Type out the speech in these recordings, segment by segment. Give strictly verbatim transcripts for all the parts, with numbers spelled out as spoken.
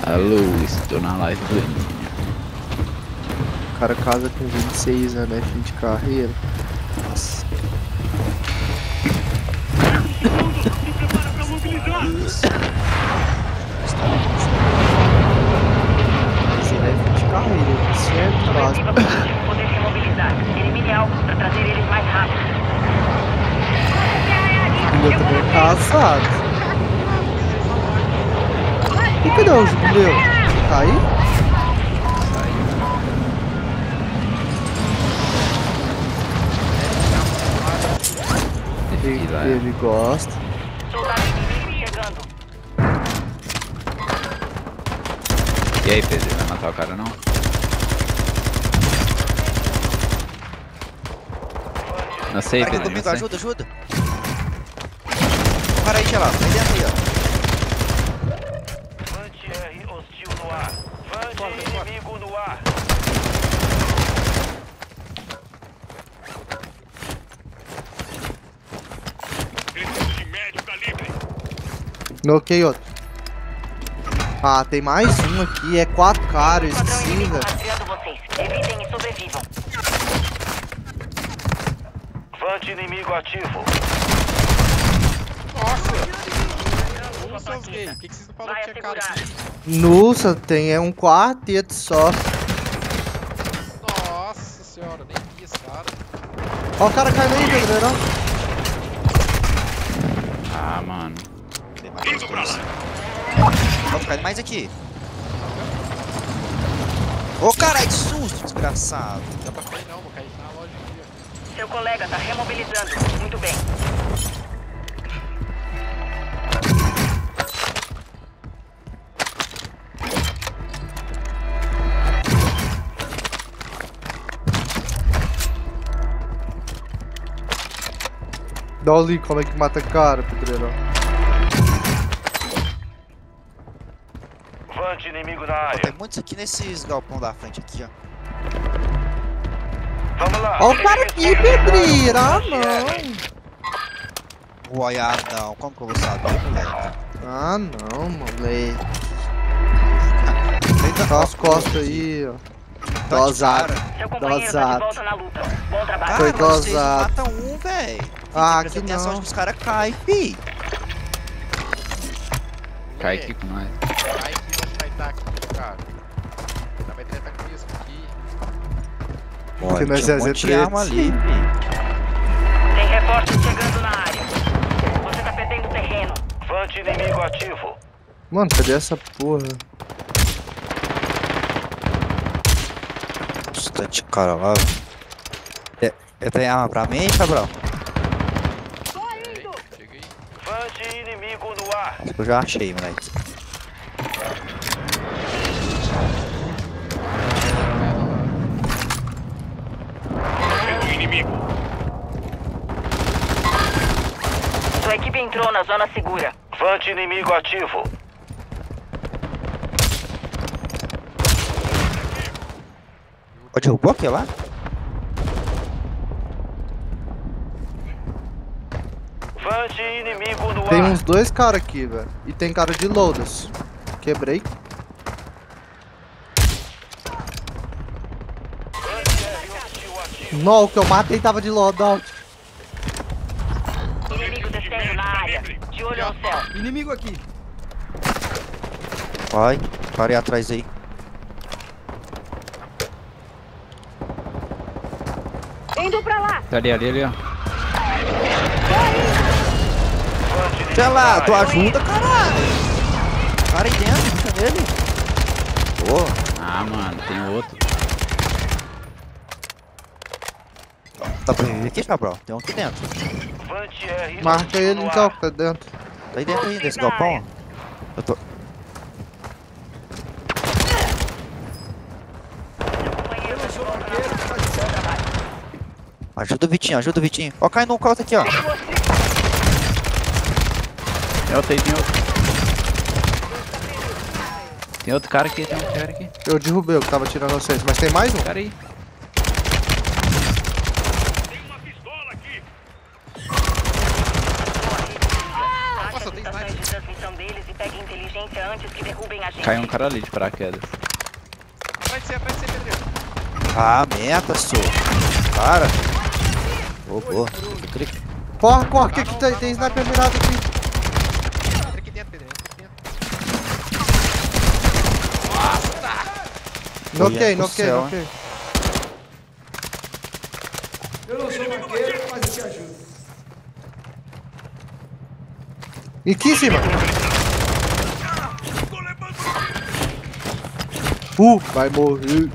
Alô, estou na live do Eninho. O cara casa com vinte e seis anos, né? Fim de carreira. Nossa. Mas ele é fim de carreira, ele certo, básico. Poder se mobilizar. Elimine alvos para trazer eles mais rápido. E eu também é casado. E cadê o jubileu? Tá aí? Ele, Ele, ele gosta. Soldado inimigo chegando. E aí, Pedro, vai matar o cara não? Não sei, Cara aqui Pedro, comigo, não sei. ajuda, ajuda. O cara aí, tia lá, vai dentro aí, ó. Anti-R hostil no ar. Vante inimigo no ar. Preciso de médio calibre. Noquei outro. Ah, tem mais um aqui. É quatro caras, Padrão esqueci, inimigo velho. rastreando vocês. Evitem e sobrevivam. Vante inimigo ativo. Ô, seus gays, por que que vocês não falaram Vai que tinha cara assegurar. aqui? Nossa, tem é um quarteto só. Nossa senhora, nem vi esse cara. Ó o cara caindo aí, Pedreirão. Ah, mano. Tem mais uns dois. Ó, caindo mais aqui. Ô, caralho, que susto, desgraçado. Não dá pra cair não, vou cair na loja aqui, ó. Seu colega tá remobilizando. Muito bem. Dá o link, como é que mata cara, Pedreirão. Vante inimigo na Ó, área. tem muitos aqui nesses galpão da frente aqui, ó. Vamos lá. Ó o cara aqui, Pedreira. Ah, não. Uai, ah, não. Como que eu vou saber, moleque? Ah, não, moleque. Eita, Tá as costas aí, ó. Dosado. Seu companheiro tá de Dosado. volta na luta. Bom trabalho. Foi Cara, mas vocês não dosado. matam um, véi. Ah, Presta que atenção não. onde os caras caem, fi. Cai aqui com nós. Cai aqui, vai vai tá aqui, cara. Ainda vai tentar com isso aqui. Olha, nós tinha é um monte de Z três. arma ali, fi. Tem reforços chegando na área. Você tá perdendo terreno. Vante inimigo ativo. Mano, cadê essa porra? Nossa, tá de cara lá, velho. É, é, tem arma pra mim, Cabral? Chega aí. Vante inimigo no ar. Acho que eu já achei, moleque. Vendo o inimigo. Sua equipe entrou na zona segura. Vante inimigo ativo. Ó, derrubou aqui lá? Vante inimigo no Tem ar. uns dois caras aqui, velho. E tem cara de loadas. Quebrei. Anti-R hostil ativo. Não, o que eu matei tava de loadout. Inimigo descendo na área. De olho no céu. Inimigo aqui. Vai, parei atrás aí. Indo pra lá. Tá ali, ali, ali, ó. Vante inimigo Sei na lá, área. tu ajuda, caralho. Cara aí dentro, fica nele. Porra. Ah, mano, tem outro. Tá pra viver aqui, Cabral? Tem um aqui dentro. Vante R Marca hostil ele no então, ar. que tá dentro. Tá aí dentro aí, desse galpão, ó. Eu tô... Seu companheiro tá de volta na luta. Bom trabalho. Ajuda o Vitinho, ajuda o Vitinho. Ó, cai no colo aqui, ó. Tem outro aí, tem outro. Tem outro cara aqui, tem outro cara aqui. Eu derrubei o que tava tirando vocês, mas tem mais um? Cara aí. Tem uma pistola aqui. Nossa, tem sniper. transmissão deles e pegue inteligência antes que derrubem a gente. Caiu um cara ali de paraquedas. Atrás de você, atrás de você, Pedrinho. Ah, meta, sou. Cara. Boa, boa. Clique. Corre, corre, que, que tem, tem sniper mirado aqui. Entra aqui dentro, Pedrinho. Entra aqui dentro. Noquei, Olha pro noquei, céu, noquei. Eu não sou maqueiro, mas eu te ajudo. E aqui em cima. Uh, vai morrer.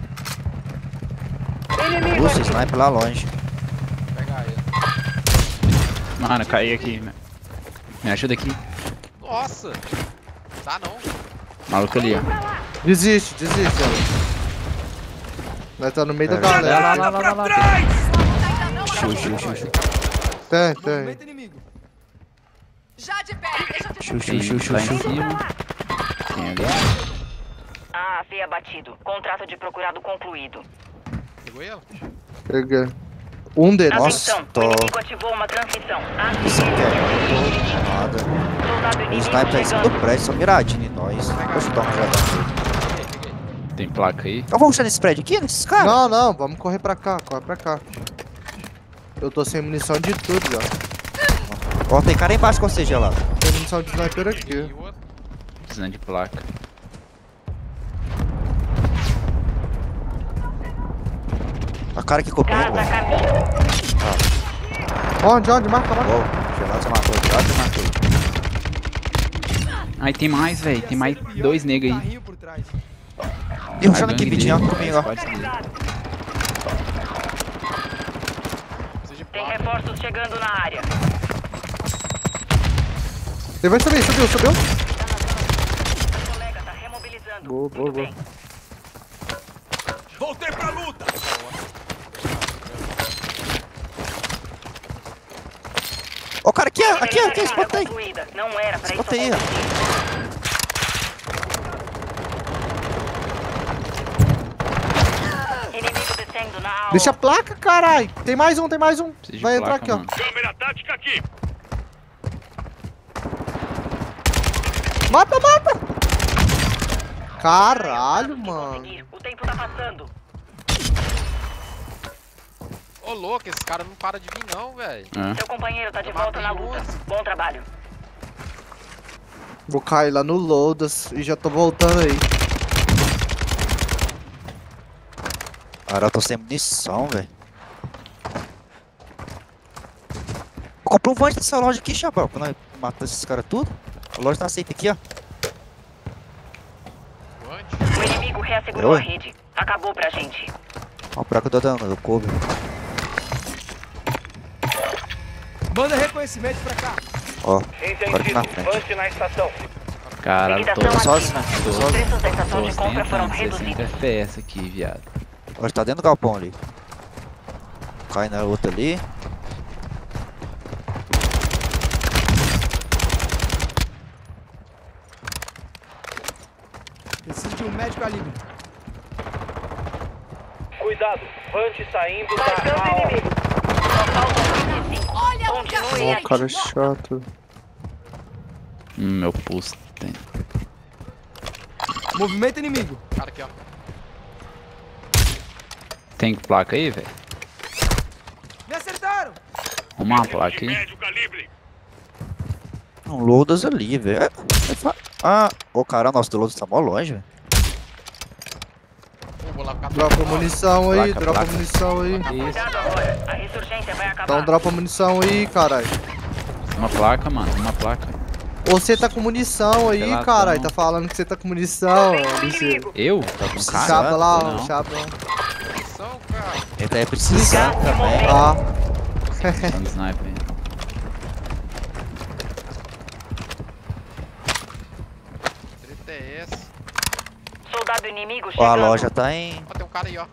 Nossa, sniper lá longe. Vou pegar ele. Mano, caí aqui. Me- Me ajuda aqui. Nossa! Dá não. Maluco ali, ó. Desiste, desiste, ó. Nós tá no meio da Pera, galera. lá, lá, lá, lá, lá. Xiu, xiu, xiu, xiu. Tem, tem. Movimento inimigo. Já de pé, deixa eu te Xiu, xiu, xiu, xiu, Tá em xiu. cima. Tem ali. Ah, A V abatido. Contrato de procurado concluído. Pegou ele? Peguei. Um deles. Nossa, Atenção, tô- o inimigo ativou uma transmissão. Isso Ative. aqui é nada. Soldado O inimigo sniper tá em cima do chegando. prédio, só miradinho em nós. Deixa eu dar uma jogada. Peguei, peguei. Tem placa aí. Eu vou rushar nesse prédio aqui, nesses caras? Não, não, vamos correr pra cá, corre pra cá. Eu tô sem munição de tudo já. Ó, tem cara aí embaixo com você, lá. Tem munição de sniper aqui. Peguei o outro. Precisando de placa. A cara que copiou, Casa a velho. caminho. Onde, onde? Marca, marca. Ó, gelado você matou, gelado você matou. Ai, tem mais, velho. Tem mais dois negros aí. Carrinho por trás. E rushando A aqui, gangue Vitinho, ó, dele, comigo, é, ó. squad dele. Precisa de Tem placa. reforços chegando na área. Ele vai subir, subiu, subiu. O colega tá remobilizando. Boa, boa, Muito boa. bem. Voltei pra luta. Ó, o cara aqui, ó, aqui, ó, aqui, Primeira spot aí. concluída. Não era pra Spot isso aí, ó. acontecer. Inimigo descendo na aula. Deixa a placa, carai. Tem mais um, tem mais um. Preciso de Vai entrar placa, aqui, ó. mano. Câmera tática aqui. Mata, mata. Caralho, mano. Conseguir. O tempo tá passando. Ô, louco, esse cara não para de vir não, velho. Ah, Seu companheiro tá de Eu volta na matei luta. onze. Bom trabalho. Vou cair lá no Loadas e já tô voltando aí. Cara, eu tô sem munição, velho. Comprei um vante dessa loja aqui, Chabal, quando nós matamos esses caras tudo. A loja tá aceita aqui, ó. Quante? O inimigo reassegurou Oi. a rede. Acabou pra gente. Ó, o buraco do dano, eu coube. Manda reconhecimento pra cá. Ó, agora aqui na frente. Punch na estação. caralho, tô, Liquidação só ativa. assim, Os só assim. preços da estação tô de compra foram ostentando sessenta reduzidos. F P S aqui, viado. Ó, tá dentro do galpão ali. Cai na outra ali. Preciso de um médico calibre. Cuidado, Punch saindo da Marcando aula. inimigo. Só faltam vinte e cinco. Olha o Continue Ó, aí. cara chato. Hum, meu pulso tem. Movimento inimigo. Cara aqui, ó. Tem placa aí, velho? Me acertaram. Arruma uma placa aí. Médio calibre. Um Loadas ali, velho. É fa- Ah, ô cara, nossa, do Loadas tá mó longe, velho. Pô, vou lá ficar Dropa munição aí, Placa, dropa placa. munição aí. Isso. Cuidado agora. A ressurgência vai acabar. Então dropa munição aí, caralho. Uma placa, mano. Uma placa. Você tá com munição aí, Peladão. caralho. Tá falando que você tá com munição, ó, bicho. Eu? Tá com cara? Chapa lá, ó, Não. chapa. munição, cara. Ele tá aí precisando também. Ah, Tá no sniper aí. Treta é essa? Soldado inimigo Ó, chegando. a loja tá em... Ó, tem um cara aí, ó.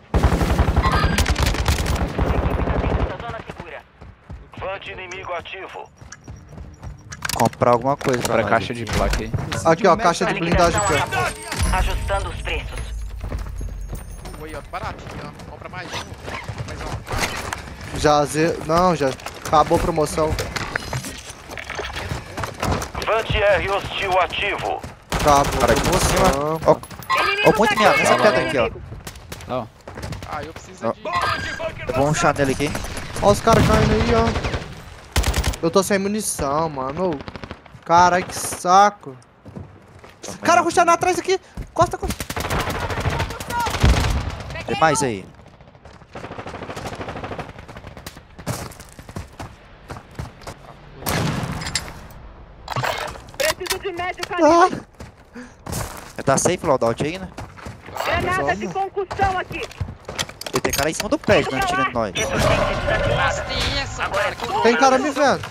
A equipe tá dentro da zona segura. Punch inimigo ativo. Comprar alguma coisa pra Pra nós caixa aqui. de placa aí. Preciso aqui de um ó, médico caixa de calibre. blindagem Liquidação aqui, ó. acabou. Ajustando os preços. Uh, aí, ó, baratinho, ó. Compra mais um. Mais um. Já, ze... não, já acabou a promoção. Punch I R hostil ativo. Tá, pô. Cara, aqui em cima. Ó, ó, muito minha. Nessa pedra aqui, ó. Ó, Ah, eu preciso Ó. de... Eu vou um chá nele aqui. Ó os caras caindo aí, ó. Eu tô sem munição, mano. Caralho, que saco. Cara, rushando atrás aqui. Costa, costa. Tem mais aí. Preciso de médico Ah, ali. Tá safe loadout aí, né? Granada de concussão aqui. E tem cara aí em cima do prédio, né? Tirando nós. Nossa, tem essa, cara. Que tem cara me vendo.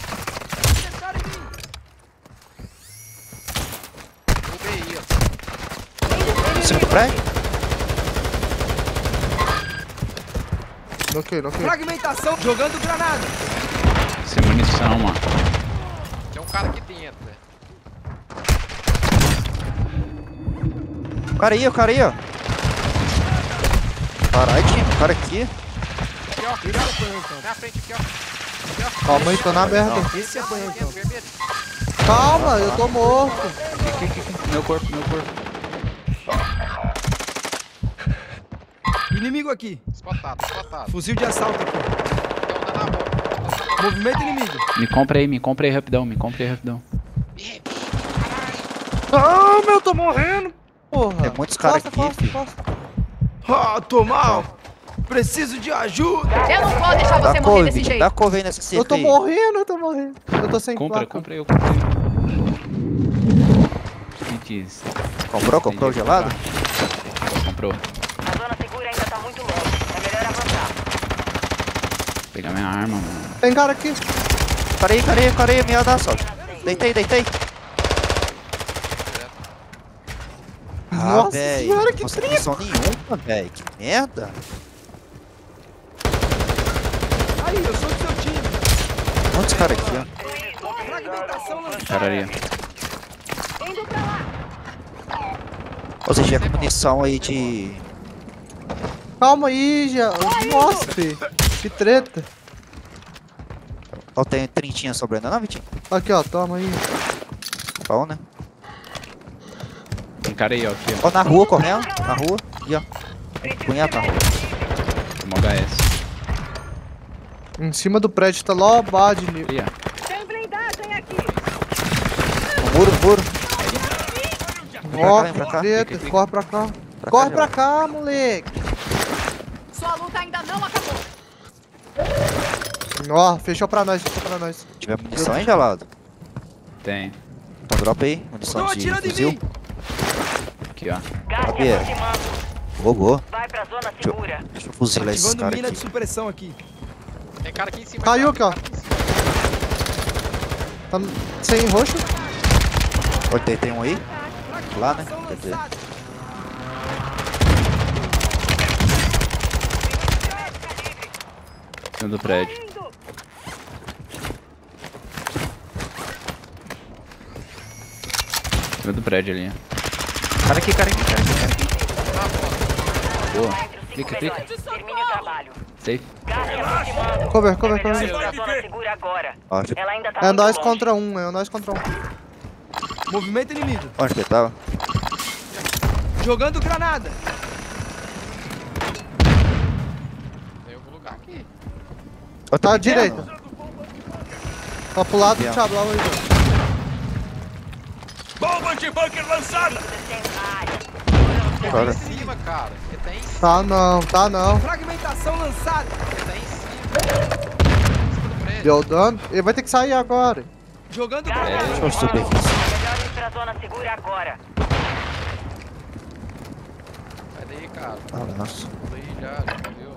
derrubei aí, ó. Em cima do prédio? Noquei, noquei. Fragmentação. Jogando granada. sem munição, mano. Tem um cara aqui dentro, velho. O cara aí, o cara aí, ó. Caralho, time, o cara aqui. Aqui, ó. Esse apanhou então. Na frente aqui, ó. Aqui, ó. Calma aí, tô na merda. Esse apanhou então. Vermelho, vermelho. Calma, eu tô morto. Aqui, aqui, aqui. Meu corpo, meu corpo. Inimigo aqui. Spotado, spotado. Fuzil de assalto aqui. Então dá na boca. Movimento inimigo. Me compra aí, me compra aí rapidão, me compra aí rapidão. Ah, meu, eu tô morrendo. Porra. Tem muitos caras Costa, aqui, costa, filho. costa. Ah, tô mal. Preciso de ajuda. Eu não vou deixar Dá você morrer desse couve, jeito. dá couve aí nessa cerca Eu tô aí. morrendo, eu tô morrendo. Eu tô sem Compra, placa. compra aí, eu comprei. Kits. Comprou, comprou o gelado? Comprou. A zona segura ainda tá muito longe. É melhor avançar. Vou pegar minha arma, mano. Tem cara aqui. Cara aí, cara aí, cara aí, minha dá só. Deitei, deitei. Ah, Nossa velho. senhora, que Não consegui missão nenhuma, velho. Que merda. Aí, eu sou do seu time. Quantos caras aqui, ó? Fragmentação lançada. Cara ali. Indo pra lá. Ou seja, é com munição aí de... Calma aí, já. Nossa, filho. Que treta. Ó, tem trintinha sobrando, não, Vitinho? Aqui, ó, toma aí. Bom, né? Tem cara aí, ó, aqui, ó. Ó, na rua, correndo. Na rua. Aqui, ó. Punheta na rua. Tomou H S. Em cima do prédio tá lobado de nível. Ali, ó. Tem blindagem aqui. No muro, no muro. Ó, vem pra cá. que treta. Corre pra cá. Pra Corre cá, pra já. cá, moleque. Sua luta ainda não acabou. Ó, fechou pra nós, fechou pra nós. Se tiver munição aí, gelado. Tem. Então dropa aí. Munição Estão de atirando em fuzil. mim. Aqui, ó. Gás se Yeah. aproximando. Boa, boa. Vai pra zona Deixa eu, segura. deixa eu fuzilar esses Ativando caras mina de aqui. supressão aqui. Tem cara aqui em cima. Caiu cara. aqui, ó. Tá sem roxo? Olha, tem, tem um aí. Lá, né? Quer dizer. Em cima do prédio. Indo. Em cima do prédio ali, ó. Cara aqui, cara aqui, cara aqui, cara aqui. Boa. Entre os cinco Clica, clica. melhores. Termine o trabalho. Safe. Gás se aproximando. Cover, cover, É melhor cover. ir pra zona segura agora. Ó, deixa- Ela ainda tá É muito nós longe. contra um, é nós contra um. Movimento inimigo. Onde que ele tava? Jogando granada. Tem algum lugar aqui. Ó, Tá à me vendo? direita. Ó, pro lado do Bien. Thiago lá, aí. Descendo na área. Tem Cara. em cima, cara. Ele tá em cima. Tá não, tá não. Fragmentação lançada. Ele tá em cima. Em cima do prédio. Deu dano. Ele vai ter que sair agora. Jogando Gás se granada. Deixa eu subir aproximando. aqui. É melhor ir pra zona segura agora. Sai daí, cara. Ah, nossa. Daí já, já morreu.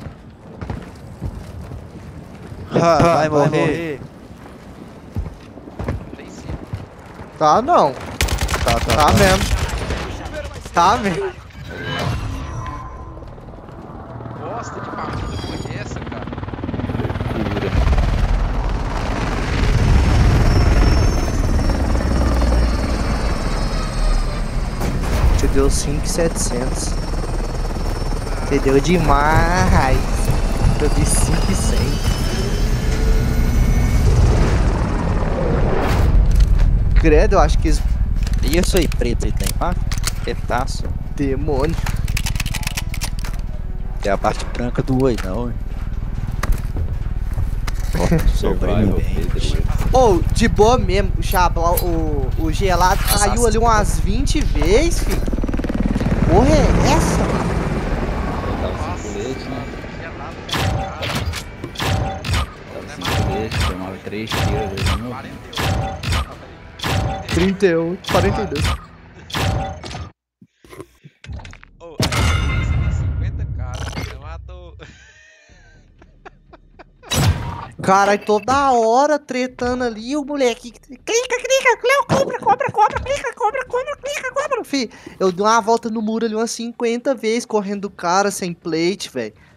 Ah, vai morrer. Tá em cima. Tá não. Tá, tá, Tá mesmo. Tá mesmo. Bosta de partida foi essa, cara? Cura. Você deu cinco mil e setecentos. Você deu demais. Eu dei cinco mil e cem. Credo, eu acho que esse E isso aí, preto aí tem, ah? Petaço. demônio. É a parte branca do oi, não, hein? Ó, sobrevivente. Ô, de boa mesmo, o Xablau, o, o gelado caiu ali umas vinte vezes, filho. Que porra é essa, mano? Tava sem colete, né? Gelado, cara. Tava sem colete, tomava três tiros ali no quarenta e oito. trinta e oito, quarenta e dois. Ô, tem cinquenta caras. Eu matou. Caralho, toda hora tretando ali, o moleque clica, clica, Cleo, compra, compra, compra, clica, compra, compra, clica, compra, fi. Eu dei uma volta no muro ali umas cinquenta vezes correndo do cara sem plate, velho.